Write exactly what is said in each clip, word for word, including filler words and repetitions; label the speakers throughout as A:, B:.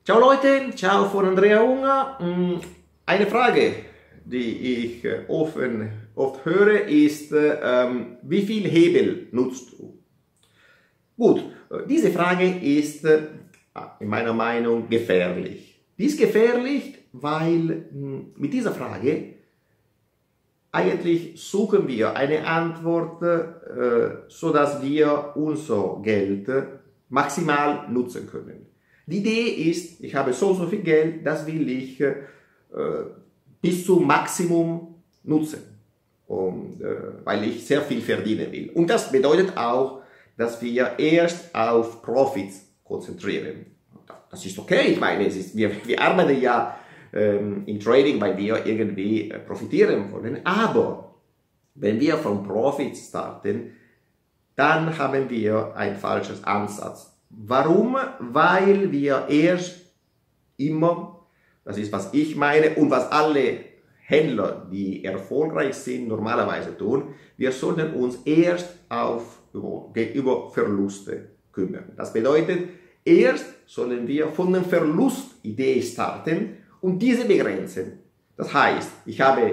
A: Ciao Leute, ciao von Andrea Unger. Eine Frage, die ich oft, oft höre, ist, ähm, wie viel Hebel nutzt du? Gut, diese Frage ist in meiner Meinung gefährlich. Die ist gefährlich, weil mit dieser Frage eigentlich suchen wir eine Antwort, äh, sodass wir unser Geld maximal nutzen können. Die Idee ist, ich habe so und so viel Geld, das will ich äh, bis zum Maximum nutzen, und, äh, weil ich sehr viel verdienen will. Und das bedeutet auch, dass wir erst auf Profits konzentrieren. Das ist okay, ich meine, es ist, wir, wir arbeiten ja ähm, im Trading, weil wir irgendwie äh, profitieren wollen, aber wenn wir von Profits starten, dann haben wir ein falsches Ansatz. Warum? Weil wir erst immer, das ist was ich meine und was alle Händler, die erfolgreich sind, normalerweise tun, wir sollten uns erst auf, über, über Verluste kümmern. Das bedeutet, erst sollen wir von der Verlustidee starten und diese begrenzen. Das heißt, ich habe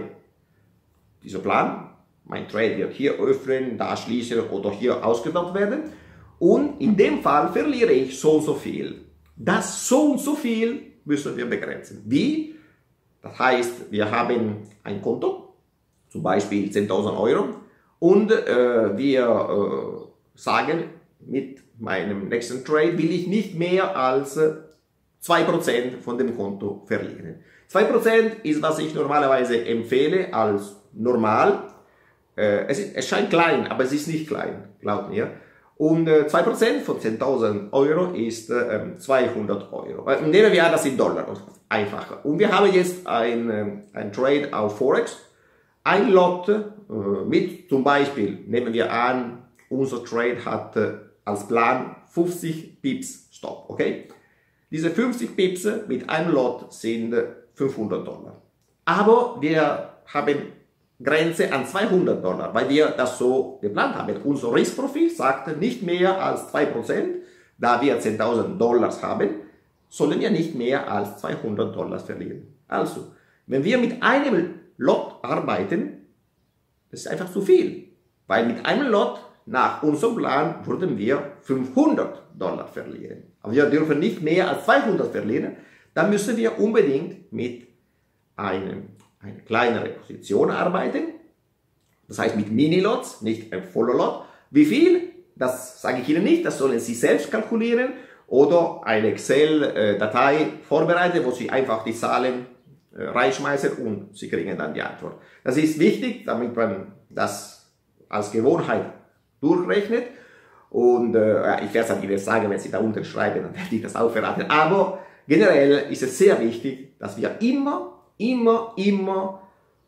A: diesen Plan, mein Trade wird hier öffnen, da schließen oder hier ausgetaucht werden. Und in dem Fall verliere ich so und so viel. Das so und so viel müssen wir begrenzen. Wie? Das heißt, wir haben ein Konto, zum Beispiel zehntausend Euro, und äh, wir äh, sagen, mit meinem nächsten Trade will ich nicht mehr als äh, zwei Prozent von dem Konto verlieren. zwei Prozent ist, was ich normalerweise empfehle als normal. Äh, es, ist, es scheint klein, aber es ist nicht klein, glaubt mir. Und äh, zwei Prozent von zehntausend Euro ist äh, zweihundert Euro. Äh, nehmen wir an, das sind Dollar, einfacher. Und wir haben jetzt ein, äh, ein Trade auf Forex. Ein Lot äh, mit, zum Beispiel, nehmen wir an, unser Trade hat äh, als Plan fünfzig Pips Stop, okay? Diese fünfzig Pips mit einem Lot sind äh, fünfhundert Dollar. Aber wir haben Grenze an zweihundert Dollar, weil wir das so geplant haben. Unser Riskprofil sagte nicht mehr als zwei Prozent, da wir zehntausend Dollar haben, sollen wir nicht mehr als zweihundert Dollar verlieren. Also, wenn wir mit einem Lot arbeiten, das ist einfach zu viel, weil mit einem Lot nach unserem Plan würden wir fünfhundert Dollar verlieren. Aber wir dürfen nicht mehr als zweihundert verlieren, dann müssen wir unbedingt mit einem eine kleinere Position arbeiten, das heißt mit Mini-Lots, nicht ein voller Lot. Wie viel? Das sage ich Ihnen nicht, das sollen Sie selbst kalkulieren oder eine Excel-Datei vorbereiten, wo Sie einfach die Zahlen reinschmeißen und Sie kriegen dann die Antwort. Das ist wichtig, damit man das als Gewohnheit durchrechnet. Und äh, ich werde es dann Ihnen sagen, wenn Sie da unten schreiben, dann werde ich das auch verraten. Aber generell ist es sehr wichtig, dass wir immer immer, immer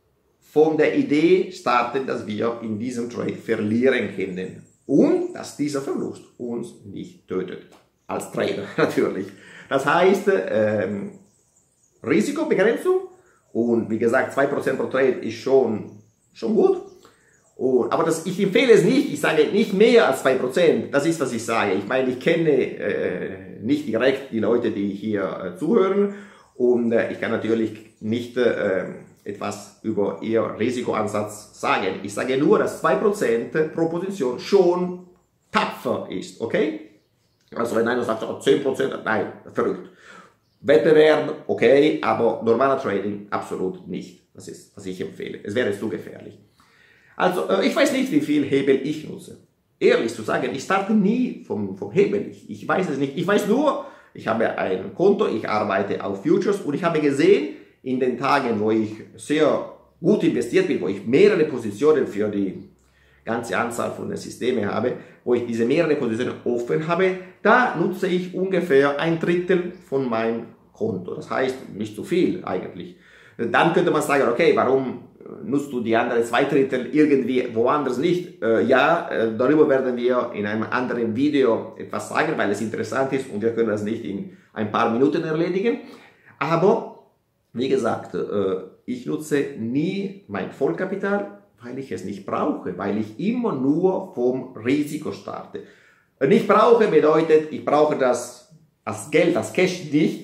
A: von der Idee starten, dass wir in diesem Trade verlieren können und dass dieser Verlust uns nicht tötet. Als Trader natürlich. Das heißt, ähm, Risikobegrenzung und wie gesagt, zwei Prozent pro Trade ist schon, schon gut. Und, aber das, ich empfehle es nicht, ich sage nicht mehr als zwei Prozent, das ist, was ich sage. Ich meine, ich kenne äh, nicht direkt die Leute, die hier äh, zuhören. Und äh, ich kann natürlich nicht äh, etwas über ihr Risikoansatz sagen. Ich sage nur, dass zwei Prozent pro Position schon tapfer ist, okay? Also wenn einer sagt, oh, zehn Prozent, nein, verrückt. Wettbewerb, okay, aber normaler Trading absolut nicht. Das ist, was ich empfehle. Es wäre zu gefährlich. Also äh, ich weiß nicht, wie viel Hebel ich nutze. Ehrlich zu sagen, ich starte nie vom, vom Hebel. Ich, ich weiß es nicht. Ich weiß nur, ich habe ein Konto, ich arbeite auf Futures und ich habe gesehen, in den Tagen, wo ich sehr gut investiert bin, wo ich mehrere Positionen für die ganze Anzahl von Systemen habe, wo ich diese mehrere Positionen offen habe, da nutze ich ungefähr ein Drittel von meinem Konto. Das heißt, nicht zu viel eigentlich. Dann könnte man sagen, okay, warum nutzt du die anderen zwei Drittel irgendwie woanders nicht? Äh, ja, äh, darüber werden wir in einem anderen Video etwas sagen, weil es interessant ist und wir können das nicht in ein paar Minuten erledigen. Aber, wie gesagt, äh, ich nutze nie mein Vollkapital, weil ich es nicht brauche, weil ich immer nur vom Risiko starte. Nicht brauche bedeutet, ich brauche das als Geld, als Cash nicht,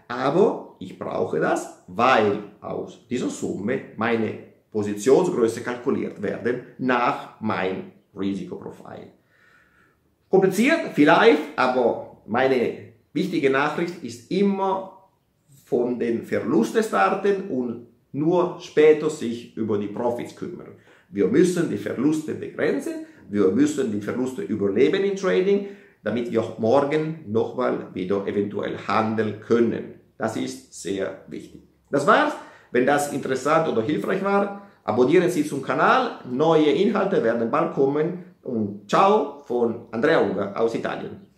A: aber ich brauche das, weil aus dieser Summe meine Positionsgröße kalkuliert werden nach meinem Risikoprofil. Kompliziert vielleicht, aber meine wichtige Nachricht ist immer von den Verlusten starten und nur später sich über die Profits kümmern. Wir müssen die Verluste begrenzen, wir müssen die Verluste überleben im Trading, damit wir morgen nochmal wieder eventuell handeln können. Das ist sehr wichtig. Das war's. Wenn das interessant oder hilfreich war, abonnieren Sie zum Kanal. Neue Inhalte werden bald kommen. Und ciao von Andrea Unger aus Italien.